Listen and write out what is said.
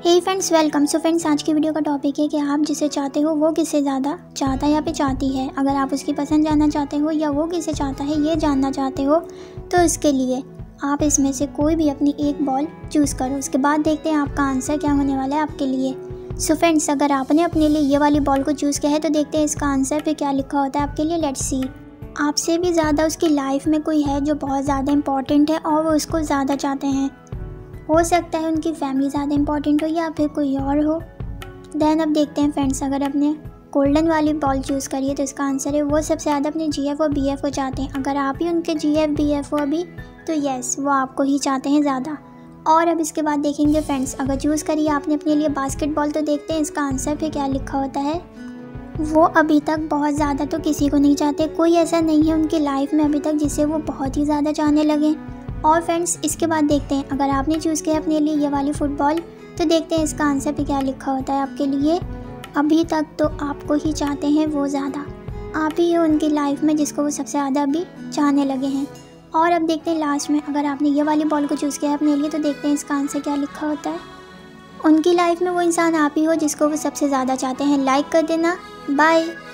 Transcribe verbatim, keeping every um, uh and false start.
हे friends, welcome. So friends, आज की video का टॉपिक है कि आप जिसे चाहते हो वो किसे ज़्यादा चाहता है या फिर चाहती है। अगर आप उसकी पसंद जानना चाहते हो या वो किसे चाहता है ये जानना चाहते हो तो इसके लिए आप इसमें से कोई भी अपनी एक बॉल चूज़ करो। उसके बाद देखते हैं आपका आंसर क्या होने वाला है आपके लिए। सो फ्रेंड्स, अगर आपने अपने लिए ये वाली बॉल को चूज़ किया है तो देखते हैं इसका आंसर फिर क्या लिखा होता है आपके लिए। Let's see. आपसे भी ज़्यादा उसकी लाइफ में कोई है जो बहुत ज़्यादा इंपॉर्टेंट है और वो उसको ज़्यादा चाहते हैं। हो सकता है उनकी फैमिली ज़्यादा इंपॉर्टेंट हो या फिर कोई और हो। देन अब देखते हैं फ्रेंड्स, अगर आपने गोल्डन वाली बॉल चूज़ करी है तो इसका आंसर है वो सबसे ज़्यादा अपने जी एफ और बी एफ को चाहते हैं। अगर आप ही उनके जी एफ बी एफ हो अभी तो येस, वो आपको ही चाहते हैं ज़्यादा। और अब इसके बाद देखेंगे फ्रेंड्स, अगर चूज़ करी आपने अपने लिए बास्केटबॉल तो देखते हैं इसका आंसर फिर क्या लिखा होता है। वो अभी तक बहुत ज़्यादा तो किसी को नहीं चाहते। कोई ऐसा नहीं है उनकी लाइफ में अभी तक जिसे वो बहुत ही ज़्यादा चाहने लगे। और फ्रेंड्स, इसके बाद देखते हैं अगर आपने चूज़ किया अपने लिए ये वाली फुटबॉल तो देखते हैं इसका आंसर पे क्या लिखा होता है आपके लिए। अभी तक तो आपको ही चाहते हैं वो ज़्यादा। आप ही हो उनकी लाइफ में जिसको वो सबसे ज़्यादा अभी चाहने लगे हैं। और अब देखते हैं लास्ट में, अगर आपने ये वाली बॉल को चूज़ किया अपने लिए तो देखते हैं इसका आंसर क्या लिखा होता है। उनकी लाइफ में वो इंसान आप ही हो जिसको वो सबसे ज़्यादा चाहते हैं। लाइक कर देना। बाय।